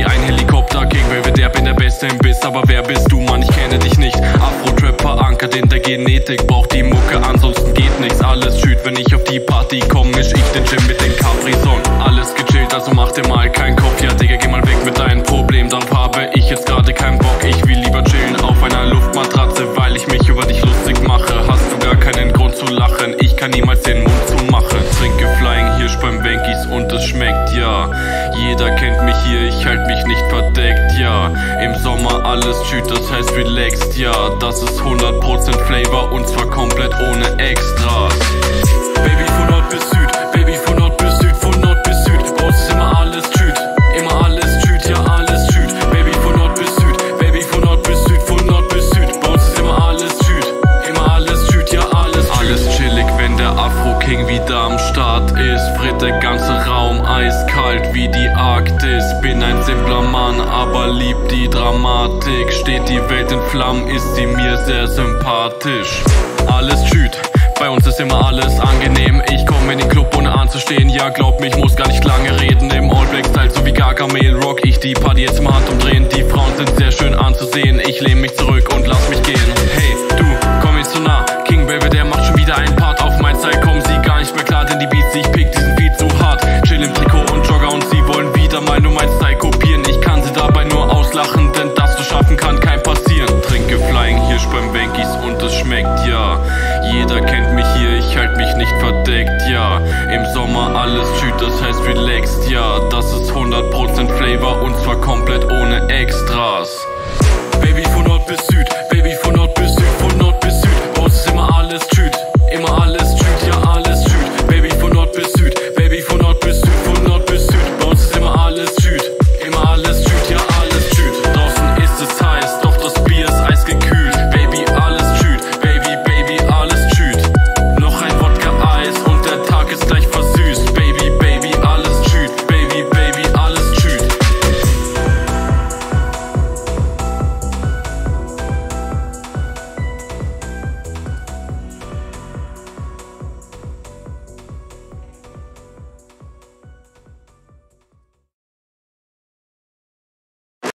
wie ein Helikopter. King Belvedere, bin der Beste im Biss, aber wer bist du, Mann? Ich kenne dich nicht. Afro-Trap verankert in der Genetik, braucht die Mucke, ansonsten geht nichts. Alles schüt, wenn ich auf die Party komm, misch ich den Gym mit den Capri-Son. Alles gechillt, also mach dir mal keinen Kopf. Ja, Digga, geh mal weg mit deinem Problem, dann habe ich jetzt gerade keinen Bock. Ich will lieber chillen auf einer Luftmatratze, weil ich mich über dich lustig mache. Hast du gar keinen Grund zu lachen, ich kann niemals den Mund zumachen. Trinke Flying Hirsch beim Wenkies und es schmeckt, ja. Jeder kennt mich hier, ich halt mich nicht verdeckt, ja. Im Sommer alles schüt, das heißt relaxed, ja. Das ist 100% Flavor und zwar komplett ohne Extras. Baby von Nord bis Süd, Baby von Nord bis Süd, von Nord bis Süd. Bei uns ist immer alles schüt, ja alles schüt. Baby von Nord bis Süd, Baby von Nord bis Süd, von Nord bis Süd. Bei uns ist immer alles schüt, ja alles schüt. Alles chillig, wenn der Afro-King wieder am Start ist. Fritt der ganze Raum eiskalt wie die Arktis. Bin ein simpler Mann, aber lieb die Dramatik. Steht die Welt in Flammen, ist sie mir sehr sympathisch. Alles schüt, bei uns ist immer alles angenehm. Ich komme in den Club ohne anzustehen. Ja, glaub mich, muss gar nicht lange reden. Im All-Black-Style, so wie Gargamel rock ich die Party jetzt im Handumdrehen. Die Frauen sind sehr schön anzusehen. Ich lehn mich zurück und lass mich gehen. Hey, du, komm mir zu nah. King Belvedere macht schon wieder einen Part. Auf mein Style kommen sie gar nicht mehr klar, denn die Beats, die ich pick, die sind viel zu hart. Chill im Trikot und Jogger und sie wollen wieder mal nur mein Style kopieren. Ich kann sie dabei nur auslachen, denn das zu schaffen kann kein passieren. Trinke Flying Hirsch beim Wenkies und es schmeckt, ja. Jeder kennt mich hier, ich halt mich nicht verdeckt, ja. Im Sommer alles schüt, das heißt relaxed, ja. Das ist 100% Flavor und zwar komplett ohne Extras. Baby von Nord bis Süd,